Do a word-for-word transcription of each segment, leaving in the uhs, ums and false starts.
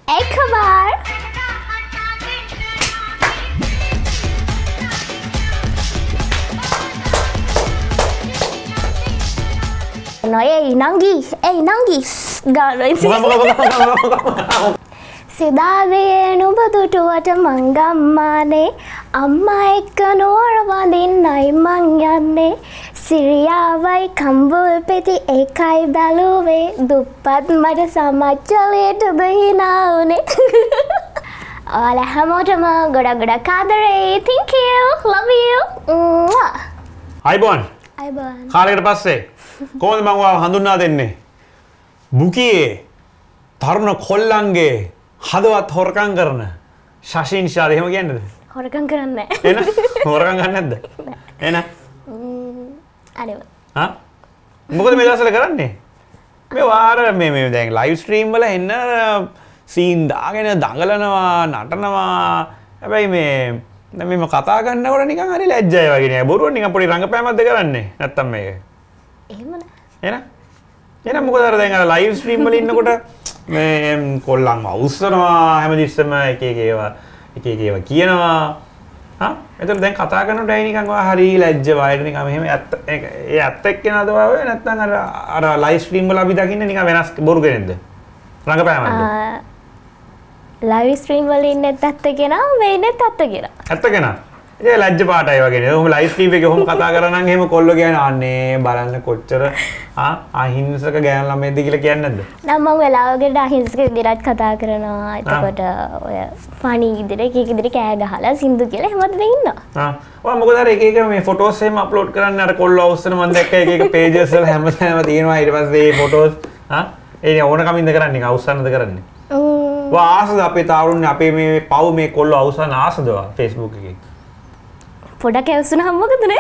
एक बार no eh nanggi eh nanggi gak සිදාවේ නුඹ දුටුවට මං ගම්මානේ අම්මා එක්ක නුවර වඳින්නයි මං යන්නේ සිරියාවයි කම්බුල් පෙති එකයි බැලුවේ දුප්පත් මට සමච්චලයට බහිනා උනේ ඔයාලා හැමෝටම ගොඩක් ගොඩක් ආදරේ thank you love you අයිබෝන් අයිබෝන් කාලයකට පස්සේ කොහොමද මම ඔයාව හඳුන්වා දෙන්නේ බුකියේ තරුණ කොල්ලන්ගේ හදවත් හොරකම් කරන Sashi Nishadi එහෙම කියන්නේද? හොරකම් කරන්නේ නැහැ. එන හොරකම් ගන්න නැද්ද? එන. අනේ. හා? මොකද මේ දවස්වල කරන්නේ? මේ වාර මේ මේ දැන් ලයිව් ස්ට්‍රීම් වල එන්න සීන් දාගෙන දඟලනවා, නටනවා. හැබැයි මේ දැන් මේව කතා කරනකොට නිකන් හරි ලැජ්ජයි වගේ නේ. බොරුවක් නිකන් පොඩි රංගපෑමක්ද කරන්නේ? නැත්තම් මේක. එහෙම නෑ. එන. එන මොකද අර දැන් අර ලයිව් ස්ට්‍රීම් වල ඉන්නකොට මේ කොල්ලන්ව අවුස්සනවා හැමතිස්සෙම එක එක ඒවා එක එක ඒවා කියනවා හා එතකොට දැන් කතා කරනකොට ඇයි නිකන් ඔයා හරි ලැජ්ජ වයිද නිකන් මෙහෙම ඇත්ත ඒ ඇත්ත එක්කනද ඔය නැත්නම් අර අර ලයිව් ස්ට්‍රීම් වල අපි දකින්නේ නිකන් වෙනස් බොරු කෙනෙක්ද රංගපෑමක්ද ලයිව් ස්ට්‍රීම් වල ඉන්නේ ඇත්ත කෙනා මේ ඉන්නේ ඇත්ත කෙනා ඇත්ත කෙනා ඒ ලැජ්ජ පාටයි වගේ නේ ඔහොම ලයිව් ස්ට්‍රීම් එකේ ඔහොම කතා කරා නම් එහෙම කොල්ලෝ කියන්නේ අනේ බලන්න කොච්චර ආ අහිංසක ගෑනු ළමයිද කියලා කියන්නේ නැද්ද? නම් මම වෙලාවකට අහිංසක විදිහට කතා කරනවා. එතකොට ඔය ෆනි විදිහට කීක විදිහට කෑ ගහලා සින්දු කියලා එහෙමද ඉන්නවා. ආ. ඔය මොකද අර එක එක මේ ෆොටෝස් එහෙම අප්ලෝඩ් කරන්න අර කොල්ලෝ අවුස්සන මම දැක්ක එක එක පේජස් වල හැමතැනම තියෙනවා ඊට පස්සේ මේ ෆොටෝස් ආ ඒ ඕන කමින්ද කරන්නේ අවුස්සන්නද කරන්නේ? ඔව්. වා ආසද අපේ තාරුන්නේ අපේ මේ පව් මේ කොල්ලෝ අවුස්සන ආසද වා Facebook එකේ. පොඩක් ඇවුසුනහම මොකද නේ?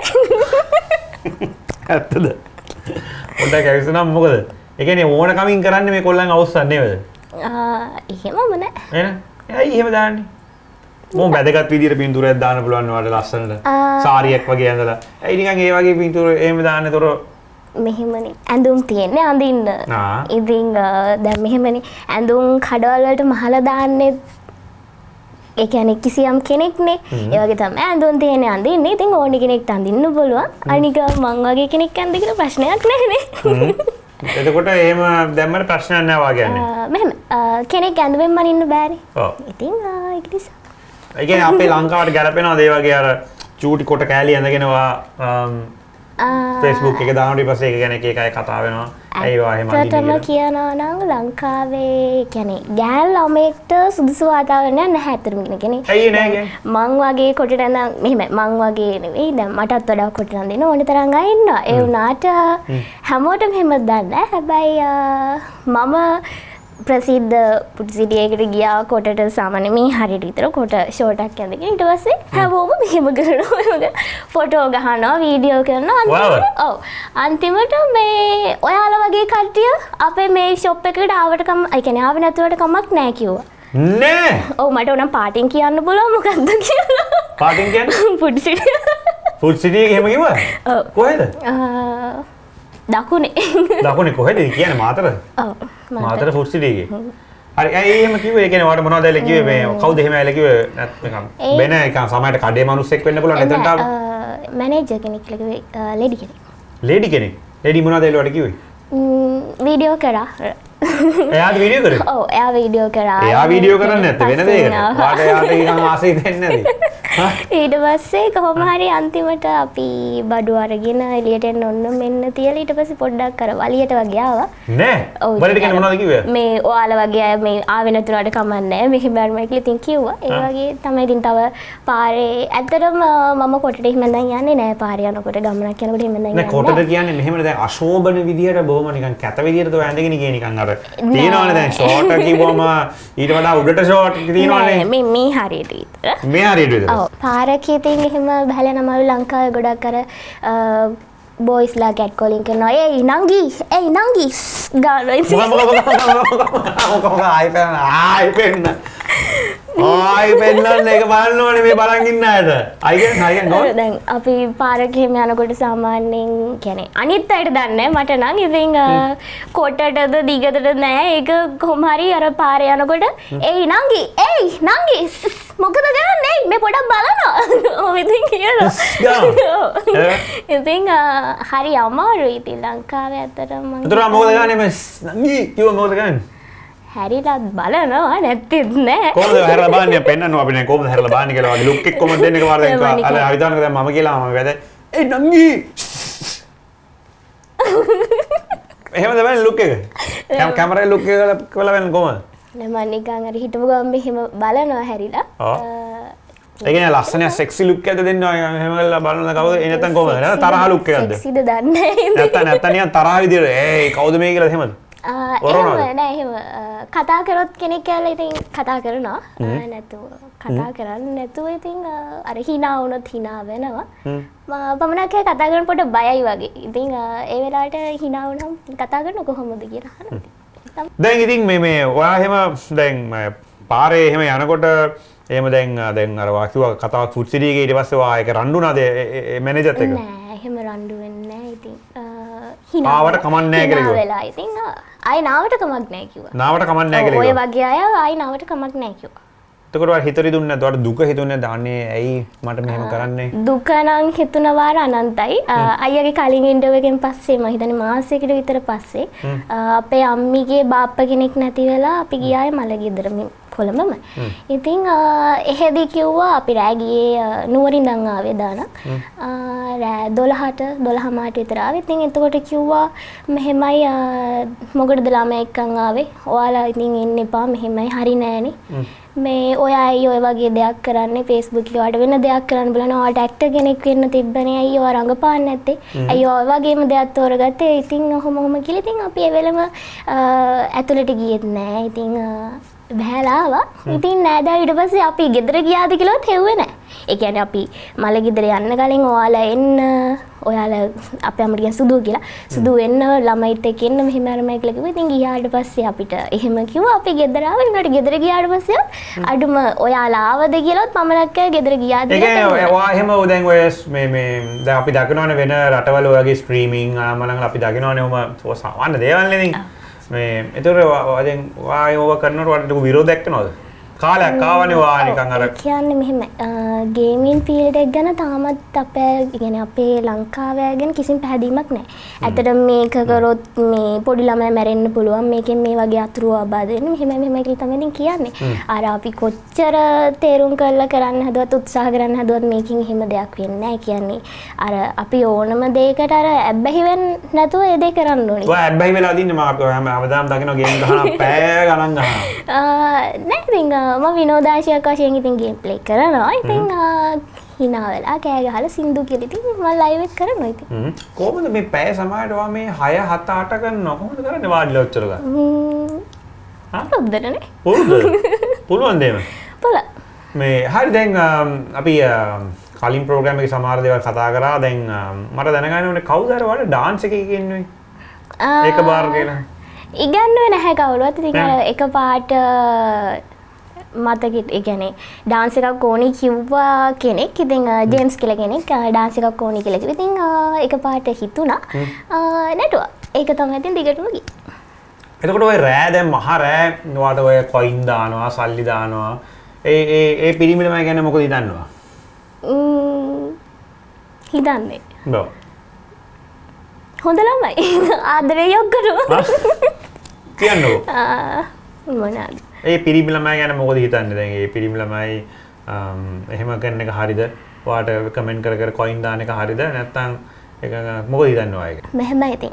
ඇත්තද? පොඩක් ඇවිස්සනම් මොකද? ඒ කියන්නේ ඕන කමින් කරන්නේ මේ කොල්ලන් අවුස්සන්නේ නේද? ආ එහෙමම නෑ. එහෙනම් ඇයි එහෙම දාන්නේ? මොම් වැදගත් විදියට පින්තූරයක් දාන්න පුළුවන් වලට ලස්සනට. සාරියක් වගේ ඇඳලා. ඇයි නිකන් ඒ වගේ පින්තූර එහෙම දාන්නේ තොර මෙහෙමනේ ඇඳුම් තියෙන්නේ අඳින්න. ඉතින් දැන් මෙහෙමනේ ඇඳුම් කඩවල වලට මහලා දාන්නේ ඒ කියන්නේ කිසියම් කෙනෙක්නේ ඒ වගේ තමයි ඇඳුම් තියෙන්නේ අඳින්නේ. ඉතින් ඕනි කෙනෙක්ට අඳින්න පුළුවන්. අනික මං වගේ කෙනෙක් අඳ කියලා ප්‍රශ්නයක් නැහැනේ. එතකොට එහෙම දැම්මම ප්‍රශ්නයක් නැහැ වා කියන්නේ. මෙහෙම කෙනෙක් ඇඳුමෙන් මනින්න බෑනේ. ඔව්. ඉතින් ඒක නිසා. ඒ කියන්නේ අපේ ලංකාවට ගැලපෙනවද ඒ වගේ අර චූටි කොට කෑලි ඇඳගෙනවා Facebook එක දානකොට ඊපස්සේ ඒක ගැන එක එක අය කතා වෙනවා. ඒවා එහෙම අන්තිමට කියනවා නම් ලංකාවේ කියන්නේ ගෑල් ළමෙක්ට සුදුසු වාතාවරණයක් නැහැ අතරම කියන්නේ. ඇයි නෑ මං වගේ කොටට නම් මෙහෙම මං වගේ නෙවෙයි දැන් මටත් වඩා කොටට නම් දෙන ඕන තරම් අය ඉන්නවා. ඒ වුණාට හැමෝටම එහෙම දන්නේ හැබැයි මම ප්‍රසිද්ධ පුටිසිටියකට ගියා කොටට සාමාන්‍ය මේ හරියට විතර කොට ෂෝට් එකක් ඇඳගෙන ඊට පස්සේ හැමෝම මෙහෙම කරනවා ෆොටෝ ගහනවා වීඩියෝ කරනවා අන්තිමට ඔව් අන්තිමට මේ ඔයාලා වගේ කට්ටිය අපේ මේ ෂොප් එකට ආවට කම ඒ කියන්නේ ආවේ නැතුවට කමක් නැහැ කිව්වා නෑ ඔව් මට උනම් පාටින් කියන්න බලව මොකද්ද කියලා පාටින් කියන්නේ පුටිසිටිය පුටිසිටිය එහෙම කිව්වා ඔව් කොහෙද දකුණේ දකුණේ කොහෙද කියන්නේ මාතර ඔව් මාතර ෆුඩ් සිටි එකේ හරි ඇයි එහෙම කිව්වේ ඒ කියන්නේ ඔයාලට මොනවද ඇවිල්ලා කිව්වේ මේ කවුද එහෙම ඇවිල්ලා කිව්වේ නැත්නම් වෙන එක සමහරට කඩේ මිනිස්සෙක් වෙන්න පුළුවන් එතනට ආව මැනේජර් කෙනෙක් කියලා කිව්වේ ලේඩි කෙනෙක් ලේඩි කෙනෙක් ලේඩි මොනවද ඇවිල්ලා කිව්වේ වීඩියෝ කරා එයාද වීඩියෝ කරේ ඔව් එයා වීඩියෝ කරා එයා වීඩියෝ කරන්නේ නැත්te වෙන දෙයකට වාට එයාට නිකන් ආසෙ දෙන්නේ නැති ඊට පස්සේ කොහොම හරි අන්තිමට අපි බඩු අරගෙන එළියට එන්න ඔන්න මෙන්න තියලා ඊට පස්සේ පොඩ්ඩක් අර වලියට වගේ ආවා නෑ වලියට කියන්නේ මොනවද කිව්වේ මේ ඔයාලා වගේ අය මේ ආවෙ නැතුණාට කමක් නැහැ මෙහෙම බෑම කියලා ඉතින් කිව්වා ඒ වගේ තමයි ඉතින් තව පාරේ ඇත්තටම මම කොටට එහෙම දැන් යන්නේ නෑ පාරේ යනකොට ගමනක් යනකොට එහෙම දැන් යන්නේ නෑ කොටට කියන්නේ මෙහෙමද දැන් අශෝභන විදියට බොහොම නිකන් කැත විදියට තෝ ඇඳගෙන ගියේ නිකන් අර තියෙනවනේ දැන් ෂෝට් එක කිව්වම ඊට වඩා උඩට ෂෝට් තියෙනවනේ මේ මේ හරියට විතර මේ හරියට විතර ඔව් පාරක ඉතින් එහෙම බහලා නමලු ලංකාවේ ගොඩක් අර බොයිස්ලා කැට් කෝලින් කරනවා ඒයි නංගි ඒයි නංගි ගානවා ඉතින් මොකක් මොකක් මොකක් මොකක් ආයි පෙන්න ආයි පෙන්න ආයි පෙන්නන්න ඒක බලන්න ඕනේ මේ බලන් ඉන්න අයට. අයිගෙන් අයිගෙන් ගෝ. දැන් අපි පාරක එහෙම යනකොට සාමාන්‍යයෙන් කියන්නේ අනිත් අයට දන්නේ මට නම් ඉතින් කොටටද දිගටද නෑ ඒක කොහොම හරි අර පාරේ යනකොට එයි නංගි එයි නංගි මොකද කරන්නේ මේ පොඩක් බලනවා. ඔව් ඉතින් කියනවා. ඉතින් හරි අමාරුයි ඉතින් ලංකාවේ ඇත්තටම මම. ඒතර මොකද ගන්නේ මේ නංගි කිව්ව මොකද ගන්නේ? හැරිලාත් බලනවා නැත්තේත් නෑ. කොහොමද හැරලා බලන්නේ පෙන්නනවා අපි නේ කොහොමද හැරලා බලන්නේ කියලා වගේ ලුක් එක කොහොමද දෙන්නේ කියලා වරෙන් අර හරිදානක දැන් මම කියලා මම වැද ඒ නංගි එහෙමද බලන්නේ ලුක් එක කැම කැමරාවේ ලුක් එක කියලා වෙන කොහොමද නෑ මම නිකන් අර හිටපු ගමන් මෙහෙම බලනවා හැරිලා ඒ කියන්නේ ලස්සන සෙක්සි ලුක් එකද දෙන්නවා එහෙම කරලා බලනවා කවුද ඒ නැත්තම් කොහොමද නේද තරහ ලුක් එකක්ද සෙක්සිද දන්නේ නෑ නැත්තම් නැත්තම් නිකන් තරහ විදියට ඒ කවුද මේ කියලා එහෙමද එහෙම නෑ එහෙම කතා කරොත් කෙනෙක් කියලා ඉතින් කතා කරනවා නැතුව කතා කරන්නේ නැතුව ඉතින් අර hina වුණොත් hina වෙනවා පමණක් කතා කරන පොඩ බයයි වගේ ඉතින් ඒ වෙලාවට hina වුණාම කතා කරන කොහොමද කියලා අහනවා දැන් ඉතින් මේ මේ ඔයා එහෙම දැන් පාරේ එහෙම යනකොට එහෙම දැන් දැන් අර වාකියව කතාවක් ෆුඩ් සිටි එකේ ඊට පස්සේ ඔයා ඒක රණ්ඩුනාද ඒ මැනේජර්ත් එක්ක නෑ එහෙම රණ්ඩු වෙන්නේ නෑ ඉතින් ආවට කමක් නෑ කියලා කිව්වා. වෙලා ඉතින් ආයි නාවට කමක් නෑ කිව්වා. නාවට කමක් නෑ කියලා කිව්වා. ඔය වගේ අය ආයි නාවට කමක් නෑ කිව්වා. එතකොට ඔයා හිතරි දුන්නේ නැද්ද? ඔයාට දුක හිතුනේ නැද්ද? අනේ ඇයි මට මෙහෙම කරන්නේ? දුක නම් හිතුනවා අනන්තයි. අයියාගේ කලින් ඉන්ටර්විව් එකෙන් පස්සේ මම හිතන්නේ මාසයකට විතර පස්සේ අපේ අම්මිගේ බාප්පා කෙනෙක් නැති වෙලා අපි ගියායේ මලගෙදර කොළඹම. ඉතින් එහෙදි කිව්වා අපි රෑ ගියේ නුවරින්දන් ආවේ දානක්. රෑ දොළහට දොළහ මාට විතර ආවේ. ඉතින් එතකොට කිව්වා මෙහෙමයි මොකටද ළමයි එක්කන් ආවේ? ඔයාලා ඉතින් එන්න එපා මෙහෙමයි හරි නෑනේ. මේ ඔයා අයියෝ ඔය වගේ දෙයක් කරන්නේ Facebook එකේ වලට වෙන දෙයක් කරන්න බලන ඔයාට ඇක්ටර් කෙනෙක් වෙන්න තිබ්බනේ අයියෝ රංගපාන්න නැත්තේ. අයියෝ ඔය වගේම දෙයක් තෝරගත්තේ. ඉතින් ඔහොම ඔහොම කියලා ඉතින් අපි ඒ වෙලම ඇතුළට ගියෙත් නෑ. ඉතින් බහැලා ආවා. ඉතින් නෑදා ඊට පස්සේ අපි ගෙදර ගියාද කියලාත් හෙව්වේ නෑ. ඒ කියන්නේ අපි මල ගෙදර යන්න කලින් ඔයාලා එන්න ඔයාලා අපේ අම්මට කියන සුදු කියලා. සුදු එන්න ළමයිත් එක්ක එන්න මෙහෙම අරමයි කියලා කිව්වා. ඉතින් ගියාට පස්සේ අපිට එහෙම කිව්වා අපි ගෙදර ආවා. ඊට ගෙදර ගියාට පස්සේ අඩුම ඔයාලා ආවද කියලාත් මමලක් ගෙදර ගියාද කියලා. ඒ කියන්නේ ඔයා එහෙම දැන් ඔය මේ මේ දැන් අපි දකිනවනේ වෙන රටවල ඔයගේ ස්ට්‍රීමින් ආමලන් අපි දකිනවනේ ඔම සාමාන්‍ය දේවල් නේ ඉතින්. මේ ඒතර දැන් ඔයා ඒව කරනකොට ඔයාලට විරෝධයක් වෙනවද? කාලයක් ආවනේ ඔයා නිකන් අර කියන්නේ මෙහෙම ගේමින් ෆීල්ඩ් එක ගැන තාමත් අපේ يعني අපේ ලංකාවේ ගැන කිසිම පැහැදීමක් නැහැ. ඇත්තට මේක කරොත් මේ පොඩි ළමයි මැරෙන්න පුළුවන්. මේකෙන් මේ වගේ අතුරු ආබාධ වෙන මෙහෙම මෙහෙම කියලා තමයි ඉතින් කියන්නේ. අර අපි කොච්චර තේරුම් කරලා කරන්න හදුවත් උත්සාහ කරන්න හදුවත් මේකෙන් එහෙම දෙයක් වෙන්නේ නැහැ කියන්නේ. අර අපි ඕනම දෙයකට අර ඇබ්බැහි වෙන්නේ නැතුව ඒ දේ කරන්න ඕනේ. ඔයා ඇබ්බැහි වෙලා දින්නේ මම හැමදාම දකිනවා ගේම් ගහනවා පැය ගණන් ගහනවා. නෑ ඉතින් මම විනෝදාංශයක් වශයෙන් ඉතින් ගේම් ප්ලේ කරනවා. ඉතින් hina වෙලා කෑ ගහලා සින්දු කියලා ඉතින් මම ලයිව් එක කරනවා ඉතින්. කොහොමද මේ පැය සමායට වා මේ හය හත අට කරනවා කොහොමද කරන්නේ වාඩිලා ඔච්චර ගන්න? හා පුරුද්දනේ. පුරුද්ද? පුළුවන් දේම. පුළුවන්. මේ හරි දැන් අපි කලින් ප්‍රෝග්‍රෑම් එකේ සමහර දේවල් කතා කරා. දැන් මට දැනගන්න ඕනේ කවුද අර වල ඩාන්ස් එකේ කියන්නේ? ඒක බාර් කියලා. ඉගන්නුවේ නැහැ කවුරුවත්. ඉතින් අර එකපාරට මතකෙට ඒ කියන්නේ ඩාන්ස් එකක් ඕනි කිව්වා කෙනෙක්. ඉතින් ජේම්ස් කියලා කෙනෙක් ඩාන්ස් එකක් ඕනි කියලා කිව්වා. ඉතින් එකපාරට හිතුණා. නැටුවා. ඒක තමයි ඉතින් දිගටම ගියේ. එතකොට ඔය රෑ දැන් මහ රෑ නවාට ඔය කොයින් දානවා, සල්ලි දානවා. ඒ ඒ ඒ පිරිමි ළමයි ගැන මොකද හිතන්නවා? ම්ම් හිතන්නේ. බෝ. හොඳ ළමයි. ආදරේ යොක්කරු. කියන්නකෝ. ආ මොනවාද? ඒ පිරිමි ළමයි ගැන මොකද හිතන්නේ දැන් ඒ පිරිමි ළමයි එහෙම කරන එක හරියද? ඔයාට කමෙන්ට් කර කර කොයින් දාන එක හරියද? නැත්නම් ඒක මොකද හිතන්නේ ඔයා ඒක? මෙහෙමයි ඉතින්.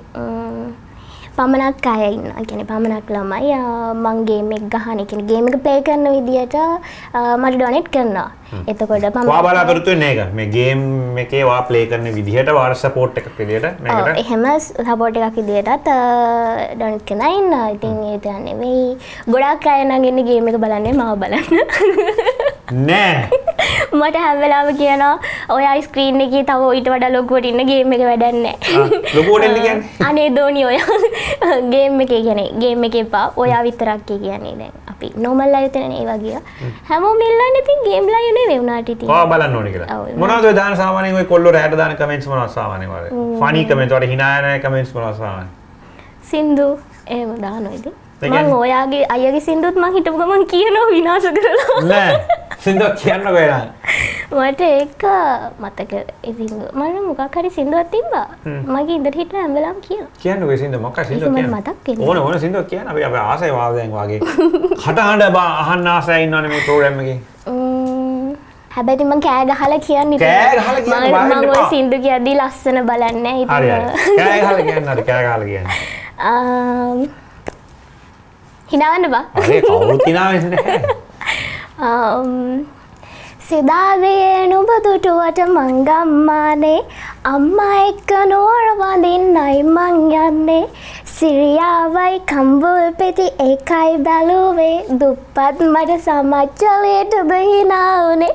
පමණක් අය ඉන්නවා. ඒ කියන්නේ පමණක් ළමයි මං ගේම් එක ගහන ඒ කියන්නේ ගේම් එක ප්ලේ කරන විදියට මට ඩොනේට් කරනවා. එතකොට මම වා බලාපොරොත්තු වෙන්නේ ඒක. මේ ගේම් එකේ වා ප්ලේ කරන විදියට වාර සපෝට් එකක් විදියට මේකට. ඔව් එහෙම සපෝට් එකක් විදියටත් ඩොනේට් කරනවා ඉන්නවා. ඉතින් ඒ විතර නෙවෙයි. ගොඩක් අය නම් ඉන්නේ ගේම් එක බලන්නේ මාව බලන්න. නෑ. මට හැම වෙලාවෙම කියනවා ඔයා ස්ක්‍රීන් එකේ තව ඊට වඩා ලොකුවට ඉන්න ගේම් එක වැඩක් නැහැ. ලොකුවට ඉන්න කියන්නේ? අනේ දෝනි ඔයා ගේම් එකේ කියන්නේ ගේම් එකේ පා ඔයා විතරක් කියන්නේ දැන් අපි අපි normal live තනේ ඒ වගේ. හැමෝම ඉල්ලන්නේ ඉතින් game live නෙවෙයි උනාට ඉතින්. ඔය බලන්න ඕනේ කියලා. මොනවද ඔය දාන සාමාන්‍යයෙන් ඔය කොල්ලෝ රැට දාන comments මොනවද සාමාන්‍යයෙන් වල? funny comments වල hina යන comments මොනවද සාමාන්‍යයෙන්? සින්දු එහෙම දානවා ඉතින්. මම ඔයාගේ අයියාගේ සින්දුත් මං හිටපු ගමන් කියනවා විනාශ කරලා. නෑ. සින්දුව කියන්නකෝ එනවා. මට ඒක මතක ඉතින් මම මොකක් හරි සින්දුවක් තිබ්බා. මගේ ඉඳලා හිටලා හැම වෙලාවම කියනවා. කියන්නකෝ ඒ සින්දුව මොකක්ද සින්දුව කියන්නේ? මට මතක් වෙන්නේ. ඕන ඕන සින්දුවක් කියන්න අපි අපි ආසයි වාදයෙන් වාගේ. කටහඬ අහන්න ආසයි ඉන්නවනේ මේ ප්‍රෝග්‍රෑම් එකේ. හැබැයි ඉතින් මං කෑ ගහලා කියන්නේ කෑ ගහලා කියන්නේ මම ඔය සින්දු කියද්දි ලස්සන බලන්නේ ඉතින්. හරි හරි. කෑ ගහලා කියන්නේ හරි කෑ ගහලා කියන්නේ. අම් හිනාවන්න බා. අනේ කවුරුත් හිනාවෙන්නේ නැහැ. අම් සිතාවේ නුඹ දුටුවට මං ගම්මානේ අම්මා එක්ක නුවර වඳින්නයි මං යන්නේ සිරියාවයි කම්බුල් පෙති එකයි බැලුවේ දුප්පත් මට සමච්චලයට බහිනා උනේ.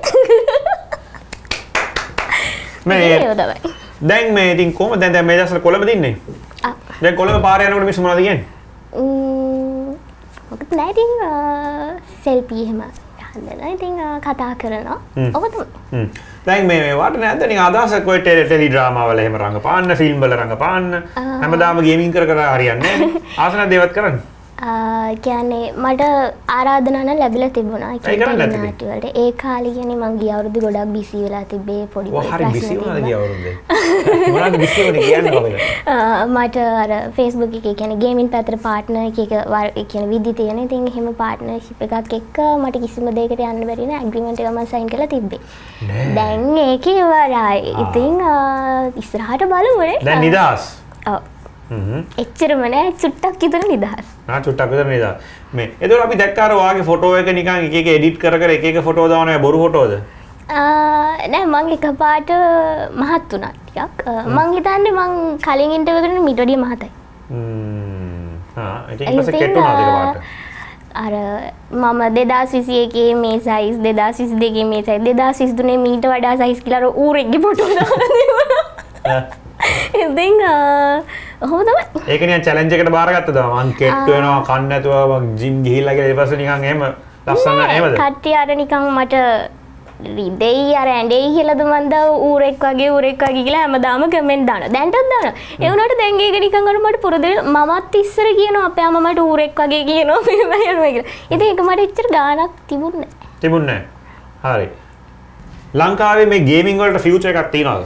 මේ දැන් මේ ඉතින් කොහමද දැන් දැන් මේ දවස්වල කොළඹ දින්නේ? ආ දැන් කොළඹ පාරේ යනකොට මිනිස්සු මොනවද කියන්නේ? ම්ම් මොකද නෑ ඉතින් සෙල්ෆි එහෙම ගහන්න ඉතින් කතා කරනවා. ඔක තමයි. හ්ම්. දැන් මේ මේ වට නැද්ද නිකන් අදහසක් ඔය ටෙලි ඩ්‍රාමා වල එහෙම රංගපාන්න, ෆිල්ම් වල රංගපාන්න හැමදාම ගේමින් කර කර හරියන්නේ නැහැ. ආසන දේවත් කරන්න. ආ කියන්නේ මට ආරාධනා නම් ලැබිලා තිබුණා. ඒ නාට්‍ය වලට. ඒ කාලේ කියන්නේ මං ගිය අවුරුදු ගොඩක් බිසි වෙලා තිබ්බේ පොඩි පොඩි ප්‍රශ්න. ඔව් හරි බිසි වුණාද ගිය අවුරුද්දේ? මොනවද බිසි වුණේ කියන්නේ කොහොමද? මට අර Facebook එකේ කියන්නේ ගේමින් පැත්තට පාර්ට්නර් එක එක ඒ කියන්නේ විදි තියෙන. ඉතින් එහෙම පාර්ට්නර්ෂිප් එකක් එක්ක මට කිසිම දෙයකට යන්න බැරි නේ ඇග්‍රීමන්ට් එක මම සයින් කරලා තිබ්බේ. දැන් ඒක ඉවරයි. ඉතින් ඉස්සරහට බලමු නේ. දැන් නිදාස්. ඔව්. එච්චරම නෑ චුට්ටක් විතර නිදහස්. ආ චුට්ටක් විතර නිදහස්. මේ එතකොට අපි දැක්කා අර ඔයාගේ ෆොටෝ එක නිකන් එක එක එඩිට් කර කර එක එක ෆොටෝ දානවා බොරු ෆොටෝද? ආ නෑ මං එකපාරට මහත් වුණා ටිකක්. මං හිතන්නේ මං කලින් ඉන්ටර්විව් එකේ මීට වඩා මහතයි. හ්ම්. ආ ඒක ඊපස්සේ කෙටුණාද එකපාරට? අර මම දෙදාස් විසි එකේ මේ සයිස් දෙදාස් විසි දෙකේ මේ සයිස් දෙදාස් විසි තුනේ මීට වඩා සයිස් කියලා අර ඌරෙක්ගේ ෆොටෝ දාලා තිබුණා. ඉතින් ඔහොම තමයි. ඒක නිකන් චැලෙන්ජ් එකකට බාරගත්තද මං කෙට්ටු වෙනවා කන්න නැතුව මං ජිම් ගිහිල්ලා කියලා ඊපස්සේ නිකන් එහෙම ලස්සන එහෙමද? කට්ටිය අර නිකන් මට රිදෙයි අර ඇඬෙයි කියලාද මන්ද ඌරෙක් වගේ ඌරෙක් වගේ කියලා හැමදාම කමෙන්ට් දානවා. දැන්ටත් දානවා. ඒ වුණාට දැන් ඒක නිකන් අර මට පුරුදු මමත් ඉස්සර කියනවා අපේ අම්මා මට ඌරෙක් වගේ කියනවා මෙහෙම යනවා කියලා. ඉතින් ඒක මට එච්චර ගාණක් තිබුණේ නැහැ. තිබුණේ නැහැ. හරි. ලංකාවේ මේ ගේමින් වලට ෆියුචර් එකක් තියනවද?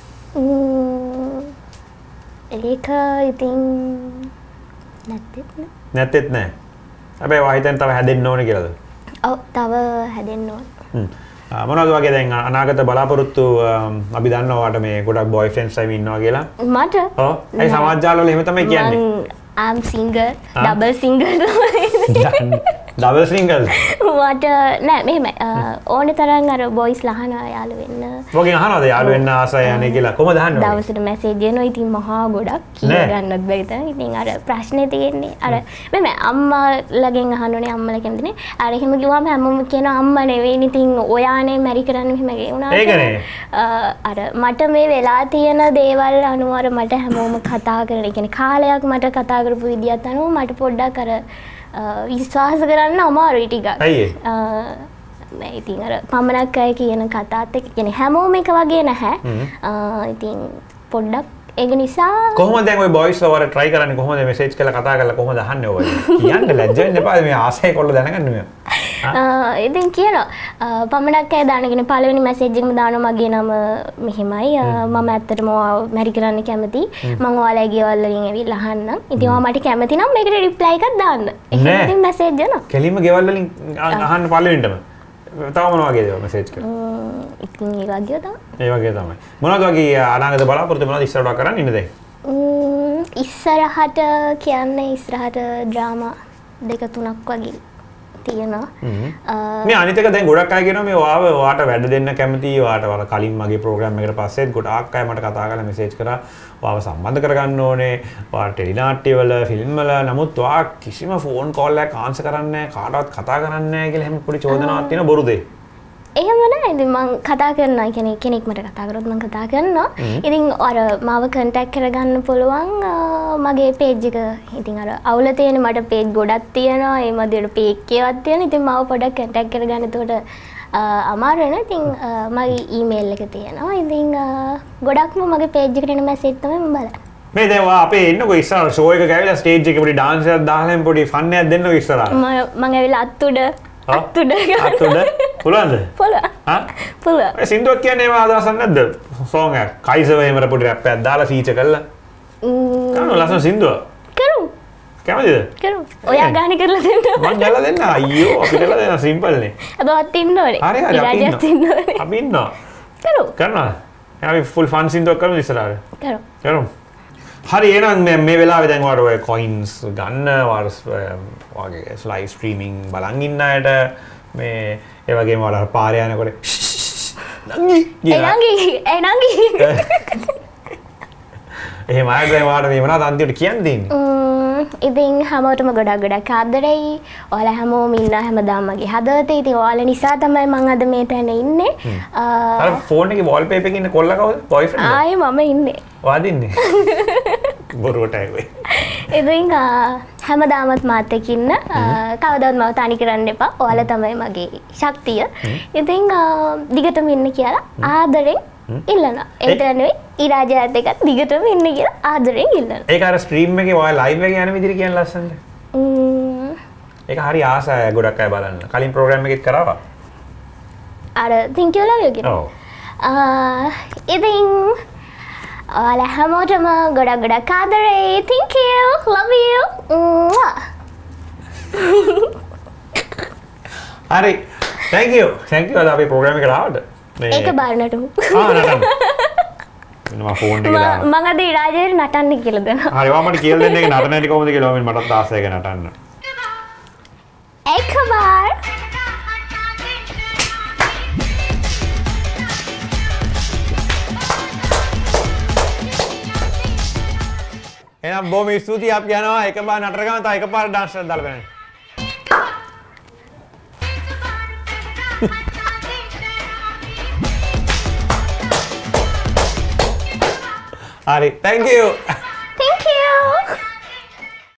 ඒක ඉතින් නැත්තෙත් නෑ. නැත්තෙත් නෑ. හැබැයි ඔයා හිතන්නේ තව හැදෙන්න ඕනේ කියලාද? ඔව් තව හැදෙන්න ඕනේ. හ්ම්. මොනවද වගේ දැන් අනාගත බලාපොරොත්තු අපි දන්නවා ඔයාට මේ ගොඩක් බොයිෆ්‍රෙන්ඩ්ස් අය ඉන්නවා කියලා. මට? ඔව්. ඒ සමාජ ජාලවල එහෙම තමයි කියන්නේ. මම I'm single, double single තමයි. ඩබල් සිංගල් මට නෑ මෙහෙමයි ඕනේ තරම් අර බොයිස් ලහනවා යාළු වෙන්න. මොකෙන් අහනවද යාළු වෙන්න ආසයි යන්නේ කියලා කොහමද අහන්නේ? දවසට මැසේජ් එනවා ඉතින් මහා ගොඩක් කිය ගන්නත් බැරි තරම්. ඉතින් අර ප්‍රශ්නේ තියෙන්නේ අර මෙහෙමයි අම්මාලගෙන් අහනෝනේ අම්මලා කැමතිනේ. අර එහෙම කිව්වම හැමෝම කියනවා අම්මා නෙවෙයි ඉතින් ඔයානේ මැරි කරන්න මෙහෙම වුණාට. ඒකනේ. අර මට මේ වෙලා තියෙන දේවල් අනුව අර මට හැමෝම කතා කරන. ඒ කියන්නේ කාලයක් මට කතා කරපු විදියත් අනුව මට පොඩ්ඩක් අර විශ්වාස කරන්න අමාරුයි ටිකක්. ඇයි ඒ? ඉතින් අර පමණක් අය කියන කතාත් එක්ක කියන්නේ හැමෝම එක වගේ නැහැ. ඉතින් පොඩ්ඩක් ඒක නිසා කොහොමද දැන් ඔය බොයිස් වල try කරන්නේ කොහොමද මෙසේජ් කරලා කතා කරලා කොහොමද අහන්නේ ඔය? කියන්න ලැජ්ජ වෙන්න එපා මේ ආසයි කොල්ල දැනගන්න මේ. ඉතින් කියනවා පමණක් අය දානගෙන පළවෙනි මැසේජ් එකම දානවා මගේ නම මෙහෙමයි මම ඇත්තටම මැරි කරන්න කැමති මම ඔයාලගේ ගෙවල් වලින් ඇවිල්ලා අහන්නම් ඉතින් ඔයා මට කැමති නම් මේකට රිප්ලයි එකක් දාන්න එහෙනම් ඉතින් මැසේජ් එනවා කෙලින්ම ගෙවල් වලින් අහන්න පළවෙනිටම තව මොන වගේද මැසේජ් කරා ඉතින් ඒ වගේ තමයි ඒ වගේ තමයි මොනවද වගේ අනාගත බලාපොරොත්තු මොනවද ඉස්සරහට කරන්න ඉන්නේ දැන් ඉස්සරහට කියන්නේ ඉස්සරහට ඩ්‍රාමා දෙක තුනක් වගේ තියෙනවා. මේ අනිත් එක දැන් ගොඩක් අය කියනවා මේ ඔයාව ඔයාට වැඩ දෙන්න කැමතියි ඔයාට වර කලින් මගේ ප්‍රෝග්‍රෑම් එකට පස්සෙත් ගොඩාක් අය මට කතා කරලා මෙසේජ් කරා ඔයාව සම්බන්ධ කරගන්න ඕනේ ඔයාට ටෙලි නාට්‍ය වල ෆිල්ම් වල නමුත් ඔයා කිසිම ෆෝන් කෝල් එකක් ආන්සර් කරන්නේ නැහැ කාටවත් කතා කරන්නේ නැහැ කියලා එහෙම පොඩි චෝදනාවක් තියෙන බොරුද? එහෙම නෑ ඉතින් මං කතා කරනවා කියන්නේ කෙනෙක් මට කතා කරොත් මං කතා කරනවා. ඉතින් අර මාව කන්ටැක්ට් කරගන්න පුළුවන් මගේ පේජ් එක. ඉතින් අර අවුල තියෙන මට පේජ් ගොඩක් තියෙනවා. ඒ මැදට පේජ් එකක් තියෙනවා. ඉතින් මාව පොඩ්ඩක් කන්ටැක්ට් කරගන්න. එතකොට අමාරු වෙනවා. ඉතින් මගේ ඊමේල් එක තියෙනවා. ඉතින් ගොඩක්ම මගේ පේජ් එකට එන මැසේජ් තමයි මම බලන්නේ. මේ දැන් වා අපේ එන්නකෝ ඉස්සරහ ෂෝ එක ගෑවිලා ස්ටේජ් එකේ පොඩි ඩාන්ස් එකක් දාලා පොඩි ෆන් එකක් දෙන්නකෝ ඉස්සරහ. මම මම ඇවිල්ලා අත්උඩ අත්උඩ අත්උඩ පුළුවන්ද? පුළුවන්. හා? පුළුවන්. ඒ සින්දුවක් කියන්නේ ඒව අදහසක් නැද්ද? සෝං එකක්. කයිසර් වේමර පොඩි රැප් එකක් දාලා ෆීචර් කළා. කරනවා ලස්සන සින්දුවක්. කරු. කැමතිද? කරු. ඔයා ගානේ කරලා දෙන්න. මම ගාලා දෙන්න. අයියෝ අපි කරලා දෙන්න සිම්පල් නේ. අදවත් ඉන්න ඕනේ. හරි හරි අපි ඉරාජත් ඉන්න ඕනේ. අපි ඉන්නවා. කරු. කරනවා. අපි ෆුල් ෆන් සින්දුවක් කරමු ඉස්සරහට. කරු. කරමු. හරි එහෙනම් මේ වෙලාවේ දැන් ඔයාලා ඔය කොයින්ස් ගන්න ඔයාගේ ලයිව් ස්ට්‍රීමින් බලන් ඉන්න අයට මේ ඒ වගේම ඔයාලා පාරේ යනකොට නංගි ඒ නංගි ඒ නංගි එහෙම ආයෙත් දැන් ඔයාලා මේ මොනවද අන්තිමට කියන්න දෙන්නේ? ඉතින් හැමෝටම ගොඩක් ගොඩක් ආදරෙයි. ඔයාලා හැමෝම ඉන්න හැමදාම මගේ හදවතේ. ඉතින් ඔයාලා නිසා තමයි මම අද මේ තැන ඉන්නේ. අර ෆෝන් එකේ වොල්පේපර් එකේ ඉන්න කොල්ලා කවුද? බොයිෆ්‍රෙන්ඩ්? ආයේ මම ඉන්නේ. ඔයාද ඉන්නේ? බොරුවටයි වෙයි. ඉතින් හැමදාමත් මාත් එක්ක ඉන්න. කවදාවත් මම තනි කරන්න එපා. ඔයාලා තමයි මගේ ශක්තිය. ඉතින් දිගටම ඉන්න කියලා ආදරෙන් ඉල්ලනවා. ඒක නෙවෙයි ඉරාජයත් එක්ක දිගටම ඉන්න කියලා ආදරෙන් ඉල්ලනවා. ඒක අර ස්ට්‍රීම් එකේ ඔය ලයිව් එකේ යන විදිහට කියන ලස්සනට. ඒක හරි ආසයි ගොඩක් අය බලන්න. කලින් ප්‍රෝග්‍රෑම් එකෙත් කරාවා. අර thank you love you කියන. ඔව්. ආ ඉතින් ඔයාලා හැමෝටම ගොඩක් ගොඩක් ආදරෙයි. thank you love you. හරි. thank you. thank you අද අපි ප්‍රෝග්‍රෑම් එකට ආවට. ඒක බාරනට ආ නටන්න. මම ෆෝන් එක දානවා. මම අද ඉරාජයට නටන්න කියලා දෙනවා. හරි ඔයා මට කියලා දෙන්න ඒක නටන හැටි කොහොමද කියලා මම මටත් ආසයි ඒක නටන්න. එක බාර එහෙනම් බොහොම ස්තුතියි අපි යනවා එක පාර නටර ගමන් තව එක පාර ඩාන්ස් එකක් දාලා බලන්න. Ari, thank you. Thank you.